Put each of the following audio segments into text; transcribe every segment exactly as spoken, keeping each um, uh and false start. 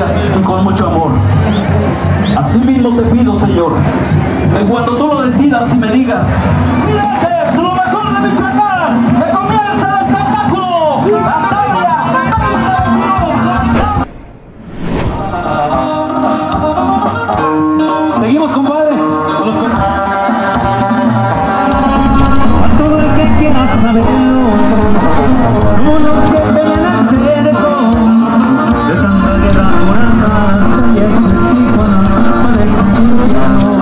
gracias y con mucho amor. Asimismo te pido, Señor, que cuando tú lo decidas y me digas que es lo mejor de Michoacán, que comienza el espectáculo, la tabla, seguimos, compadre. Los com a todo el que quiera saberlo, somos los que pelean al cerco de tanta guerra por atrás, y es el Tijuana, parece un infierno.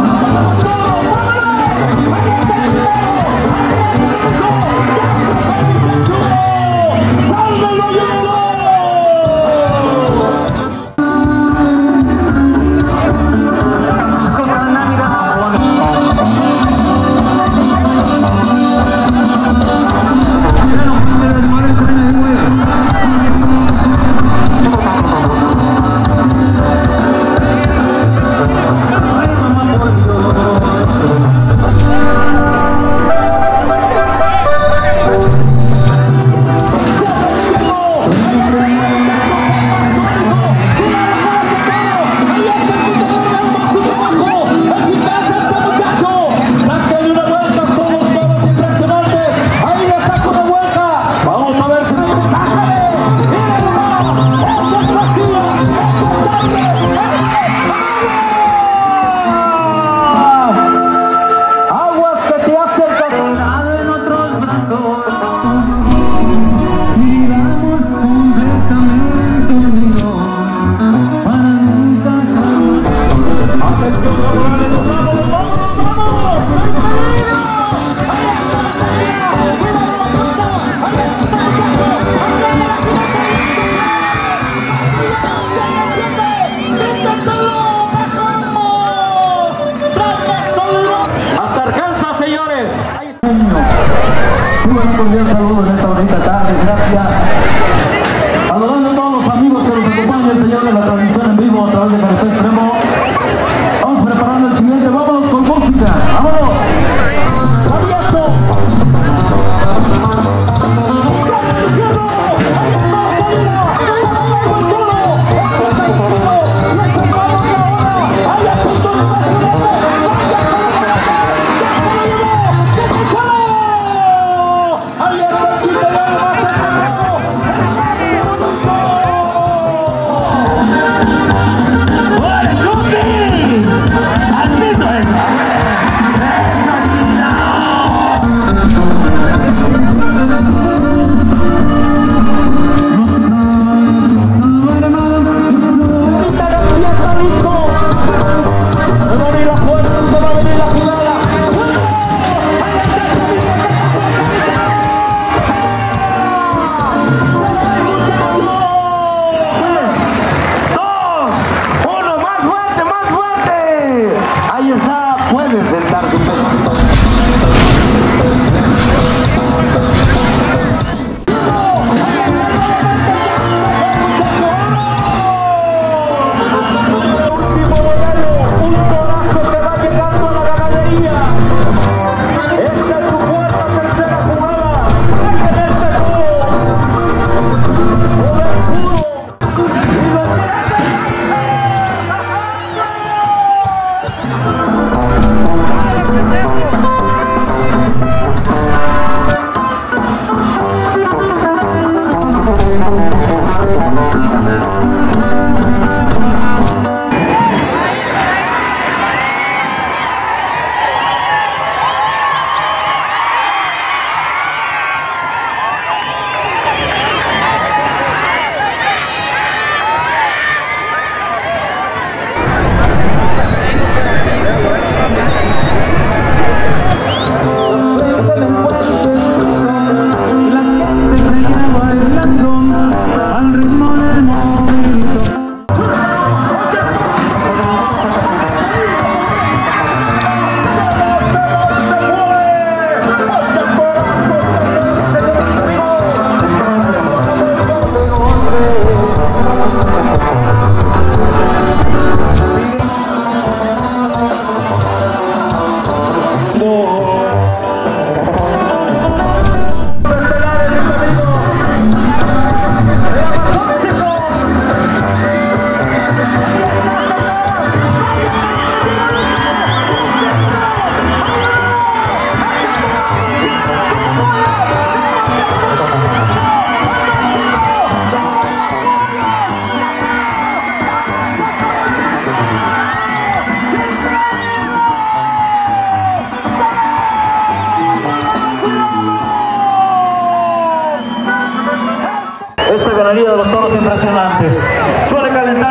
Un cordial saludo en esta bonita tarde, gracias. Saludando a todos los amigos que nos acompañan, Señor, de la transmisión en vivo a través de Caracol Extremo. Vamos preparando el siguiente, vámonos con música, vámonos. ¡Travieso! ¡Ahí está el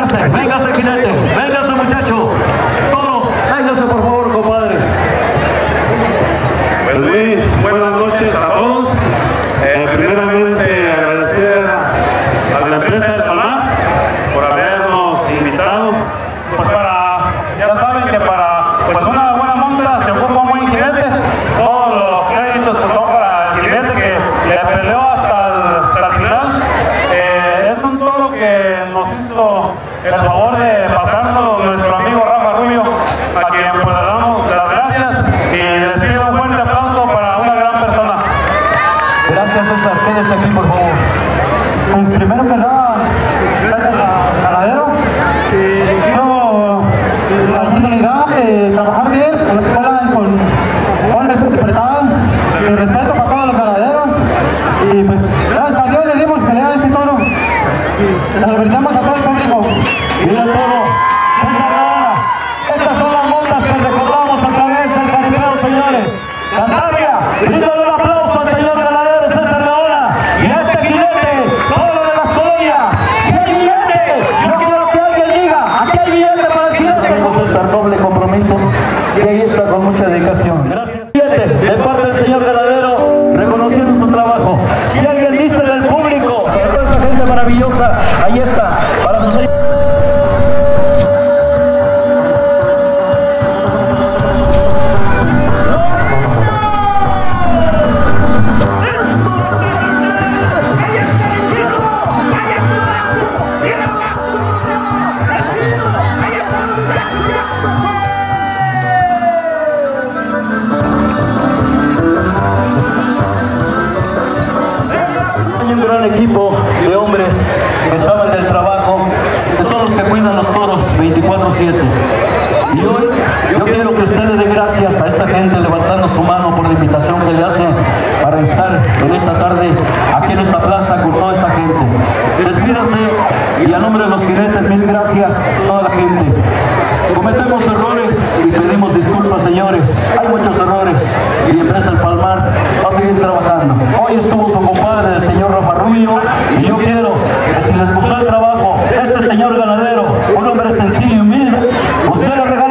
véngase, véngase jinete, véngase muchacho. Toro, véngase por favor, compadre. Pues bien, buenas noches a todos. Eh, primeramente agradecer a la empresa del Palmar por habernos invitado. Pues para, ya saben que para pues una buena monta se ocupa un buen jinete. Todos los créditos pues son para el jinete que le peleó hasta el, hasta el final. Eh, es un toro que nos hizo el favor de pasarnos nuestro amigo Rafa Rubio, a quien pues le damos las gracias y les pido un fuerte aplauso para una gran persona. Gracias, César. Quédese aquí, por favor. Pues primero que nada, gracias a Ganadero, que dio la oportunidad de trabajar bien con la escuela y con hombres interpretados. Mi respeto para todos los ganaderos. Y pues gracias a Dios le dimos pelea a este toro. Les brindamos a todo el público. Mira el toro, César Gaona. Estas son las montas que recordamos a través del jaripeo, señores. Cantabria, bríndale un aplauso al señor ganadero César Gaona y a este jinete, toro de las colonias. Si hay billete, yo quiero que alguien diga, aquí hay billete para el jinete. Tengo César, doble compromiso y ahí está con mucha dedicación. Gracias. De parte del señor ganadero, reconociendo su trabajo. Si alguien dice del público, toda esa gente maravillosa, ahí está, para sus... Hay un gran equipo de hombres que saben del trabajo, que son los que cuidan los toros veinticuatro siete. Y hoy yo quiero que usted le dé gracias a esta gente levantando su mano por la invitación que le hace para estar en esta tarde aquí en esta plaza con toda esta gente. Despídase y a nombre de los jinetes, mil gracias a toda la gente. Cometemos errores y pedimos disculpas, señores. Hay muchos errores y Empresa El Palmar va a seguir trabajando. Hoy estuvo su compadre, el señor Rafa Rubio, y yo quiero que si les gustó el trabajo, este señor ganadero, un hombre sencillo y humilde, usted le regala